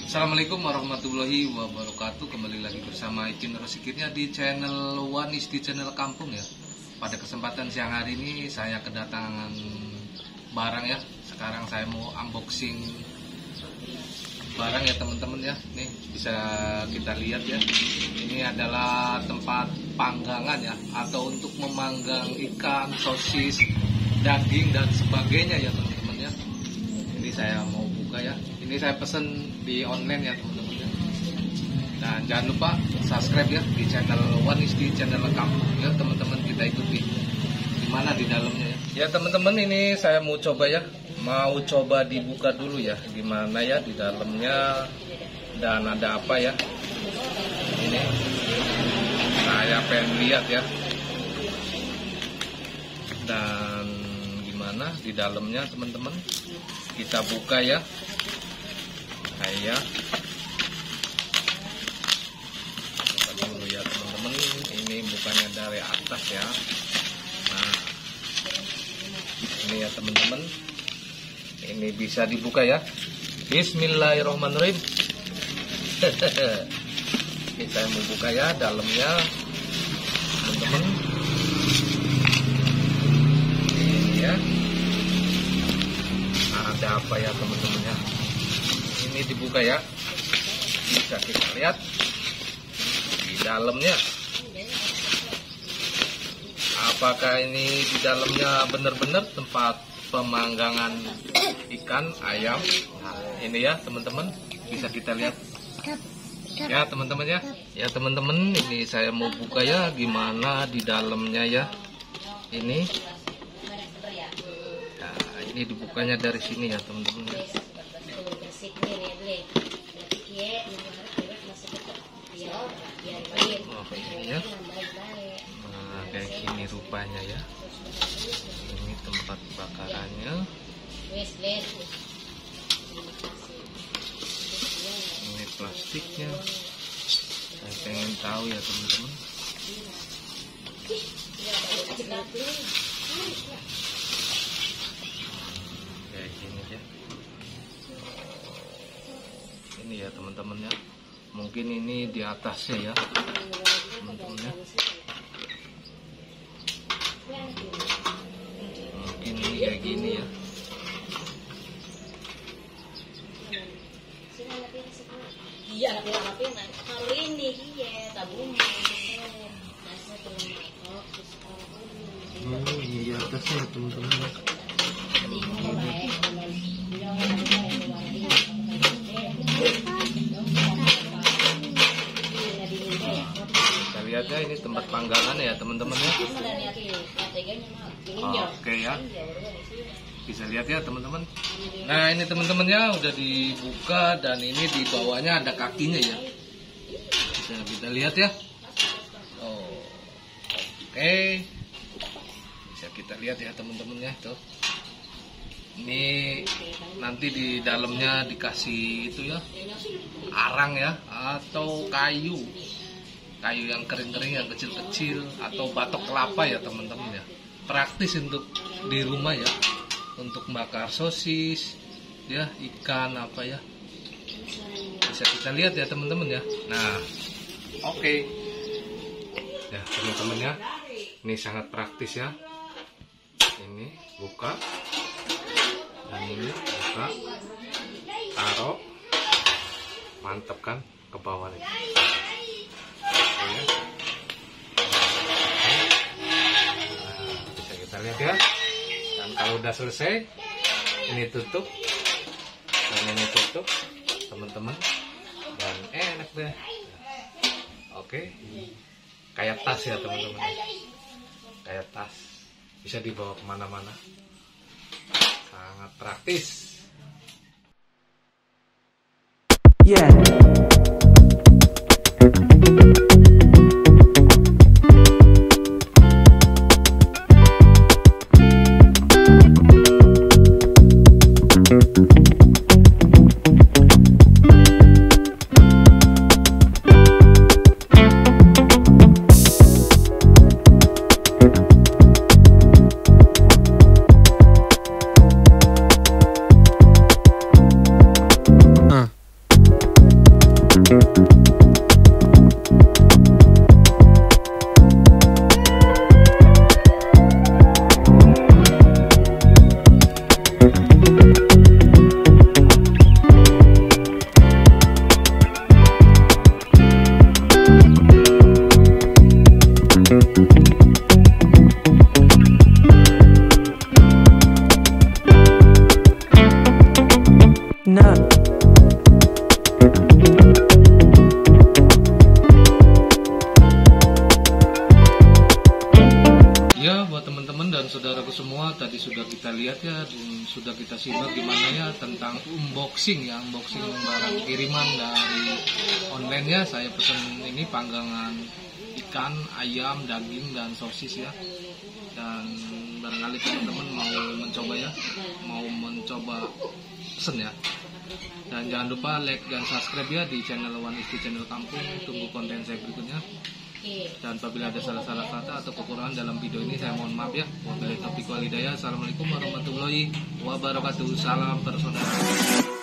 Assalamualaikum warahmatullahi wabarakatuh. Kembali lagi bersama Icin Rosikirnya di channel Wanis, di channel Kampung ya. Pada kesempatan siang hari ini saya kedatangan barang ya. Sekarang saya mau unboxing barang ya teman-teman ya. Nih bisa kita lihat ya. Ini adalah tempat panggangan ya, atau untuk memanggang ikan, sosis, daging dan sebagainya ya teman-teman ya. Ini saya mau buka ya. Ini saya pesen di online ya teman-teman ya. Dan jangan lupa subscribe ya di channel Wanis, di channel Kampung ya teman-teman. Kita ikuti gimana di dalamnya ya. Ya teman-teman, ini saya mau coba ya. Mau coba dibuka dulu ya, gimana ya di dalamnya dan ada apa ya. Ini saya pengen lihat ya. Dan gimana di dalamnya teman-teman. Kita buka ya. Saya buka dulu ya teman-teman. Ini bukannya dari atas ya. Nah, ini ya teman-teman. Ini bisa dibuka ya. Bismillahirrahmanirrahim. Ini saya mau buka ya dalamnya teman-teman. Ini ya. Ada apa ya teman-teman ya. Ini dibuka ya. Bisa kita lihat di dalamnya. Apakah ini di dalamnya benar-benar tempat pemanggangan ikan, ayam. Nah, ini ya teman-teman, bisa kita lihat ya teman-teman ya. Ya teman-teman, ini saya mau buka ya gimana di dalamnya ya. Ini nah, ini dibukanya dari sini ya teman-teman ya. Oh, ini ya. Nah, kayak gini rupanya ya. Ini tempat bakarannya. Ini plastiknya. Saya pengen tahu ya teman-teman. Kayak gini ya. Ini ya teman-teman ya. Mungkin ini di atasnya ya teman-teman ya. Mungkin ini kayak gini ya. Iya, kalau ini iya tabungnya. Oh, ini di atasnya teman-teman. Kita lihat ya, ini tempat panggangan ya teman-teman ya. Oke ya. Bisa lihat ya teman-teman. Nah ini teman-teman ya, udah dibuka dan ini di bawahnya ada kakinya ya. Bisa kita lihat ya. Oh, oke. Bisa kita lihat ya teman-teman ya tuh. Ini nanti di dalamnya dikasih itu ya, arang ya, atau kayu yang kering-kering, yang kecil-kecil, atau batok kelapa ya teman-teman ya. Praktis untuk di rumah ya, untuk bakar sosis ya, ikan apa ya, bisa kita lihat ya teman-teman ya. Nah oke ya teman-teman ya, ini sangat praktis ya. Ini buka dan ini buka, taruh, mantap kan ke bawah nih. Nah, bisa kita lihat ya. Dan kalau udah selesai, ini tutup dan ini tutup teman-teman, dan enak deh. Oke, kayak tas ya teman-teman, kayak tas, bisa dibawa kemana-mana, sangat praktis. Yeah. saudaraku semua, tadi sudah kita lihat ya, dan sudah kita simak gimana ya tentang unboxing barang kiriman dari online ya. Saya pesan ini panggangan ikan, ayam, daging, dan sosis ya. Dan barangkali teman-teman mau mencoba pesen ya. Dan jangan lupa like dan subscribe ya di channel One Isti Channel Kampung. Tunggu konten saya berikutnya. Dan apabila ada salah-salah kata atau kekurangan dalam video ini, saya mohon maaf ya. Wabillahi taufiq wal hidayah. Assalamualaikum warahmatullahi wabarakatuh. Salam persaudaraan.